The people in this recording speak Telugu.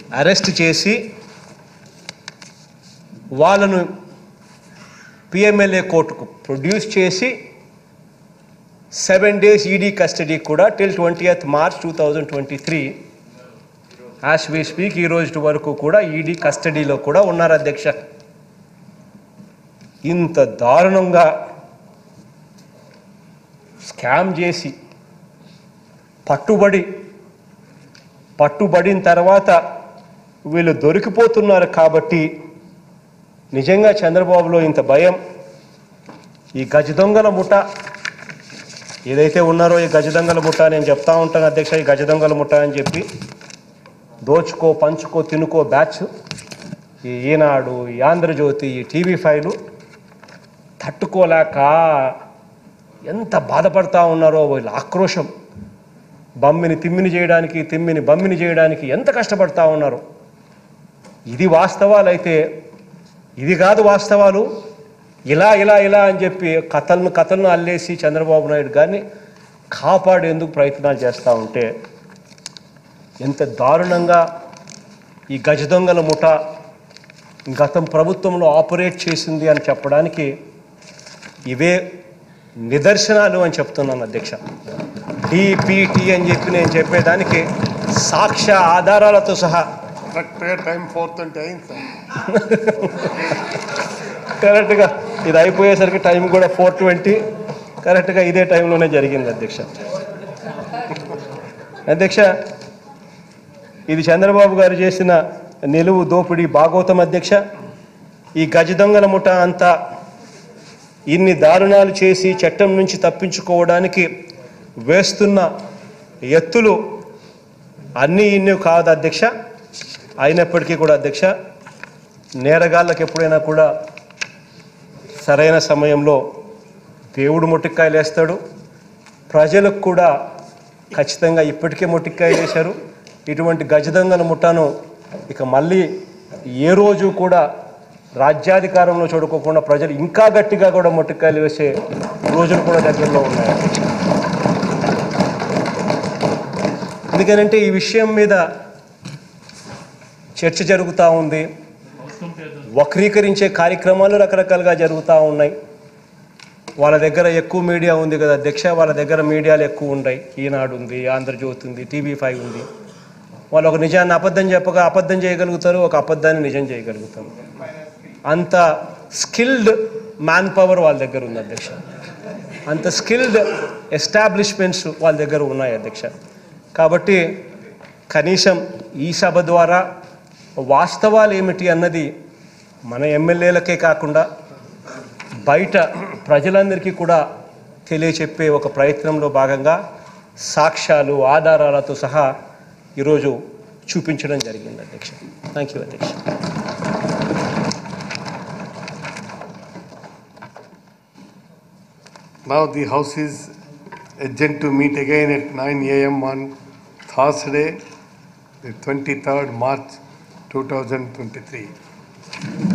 అరెస్ట్ చేసి వాళ్ళను పిఎంఎల్ఏ కోర్టుకు ప్రొడ్యూస్ చేసి 7 days ఈడీ కస్టడీ కూడా till 20th March 2023 as we speak ఈ రోజు వరకు కూడా ఈడీ కస్టడీలో కూడా ఉన్నారు అధ్యక్ష. ఇంత దారుణంగా స్కామ్ చేసి పట్టుబడిన తర్వాత వీళ్ళు దొరికిపోతున్నారు కాబట్టి నిజంగా చంద్రబాబులో ఇంత భయం. ఈ గజ దొంగల ముఠ ఏదైతే ఉన్నారో ఈ గజ దొంగల ముఠ నేను చెప్తా ఉంటాను అధ్యక్ష. ఈ గజ దొంగల ముఠ అని చెప్పి దోచుకో పంచుకో తినుకో బ్యాచ్, ఈ ఈనాడు, ఈ ఆంధ్రజ్యోతి, ఈ TV5 తట్టుకోలేక ఎంత బాధపడతా ఉన్నారో వీళ్ళ ఆక్రోశం. బమ్మిని తిమ్మిని చేయడానికి, తిమ్మిని బమ్మిని చేయడానికి ఎంత కష్టపడతా ఉన్నారు. ఇది వాస్తవాలు అయితే ఇది కాదు వాస్తవాలు. ఇలా ఇలా ఇలా అని చెప్పి కథలను అల్లేసి చంద్రబాబు నాయుడు గారిని కాపాడేందుకు ప్రయత్నాలు చేస్తూ ఉంటే ఎంత దారుణంగా ఈ గజ దొంగల ముఠ గతం ప్రభుత్వంలో ఆపరేట్ చేసింది అని చెప్పడానికి ఇవే నిదర్శనాలు అని చెప్తున్నాను అధ్యక్ష. DPT అని చెప్పి నేను చెప్పేదానికి సాక్ష్య ఆధారాలతో సహా కరెక్ట్గా ఇది అయిపోయేసరికి టైం కూడా 4:20 కరెక్ట్గా ఇదే టైంలోనే జరిగింది అధ్యక్ష. అధ్యక్ష, ఇది చంద్రబాబు గారు చేసిన నిలువు దోపిడీ భాగవతం అధ్యక్ష. ఈ గజ దొంగల ముఠ అంతా ఇన్ని దారుణాలు చేసి చట్టం నుంచి తప్పించుకోవడానికి వేస్తున్న ఎత్తులు అన్నీ ఇన్ని కాదు అధ్యక్ష. అయినప్పటికీ కూడా అధ్యక్ష, నేరగాళ్ళకి ఎప్పుడైనా కూడా సరైన సమయంలో దేవుడు మొట్టికాయలు వేస్తాడు. ప్రజలకు కూడా ఖచ్చితంగా ఇప్పటికే మొట్టికాయలు వేశారు. ఇటువంటి గజ దొంగల ముఠాను ఇక మళ్ళీ ఏ రోజు కూడా రాజ్యాధికారంలో చూడుకోకుండా ప్రజలు ఇంకా గట్టిగా కూడా మొట్టికాయలు వేసే రోజులు కూడా దగ్గరలో ఉన్నాయి. ఎందుకనంటే ఈ విషయం మీద చర్చ జరుగుతూ ఉంది. వక్రీకరించే కార్యక్రమాలు రకరకాలుగా జరుగుతూ ఉన్నాయి. వాళ్ళ దగ్గర ఎక్కువ మీడియా ఉంది కదా అధ్యక్ష, వాళ్ళ దగ్గర మీడియాలు ఎక్కువ ఉన్నాయి. ఈనాడు ఉంది, ఆంధ్రజ్యోతి ఉంది, TV5 ఉంది. వాళ్ళు ఒక నిజాన్ని అబద్ధం చెప్పగా అబద్ధం చేయగలుగుతారు, ఒక అబద్ధాన్ని నిజం చేయగలుగుతారు. అంత స్కిల్డ్ మ్యాన్ పవర్ వాళ్ళ దగ్గర ఉంది అధ్యక్ష. అంత స్కిల్డ్ ఎస్టాబ్లిష్మెంట్స్ వాళ్ళ దగ్గర ఉన్నాయి అధ్యక్ష. కాబట్టి కనీసం ఈ సభ ద్వారా వాస్తవాలు ఏమిటి అన్నది మన ఎమ్మెల్యేలకే కాకుండా బయట ప్రజలందరికీ కూడా తెలియచెప్పే ఒక ప్రయత్నంలో భాగంగా సాక్ష్యాలు ఆధారాలతో సహా ఈరోజు చూపించడం జరిగింది అధ్యక్ష. థ్యాంక్ యూ అధ్యక్ష. Now the House is adjourned to meet again at 9 a.m. on Thursday, the 23rd March 2023.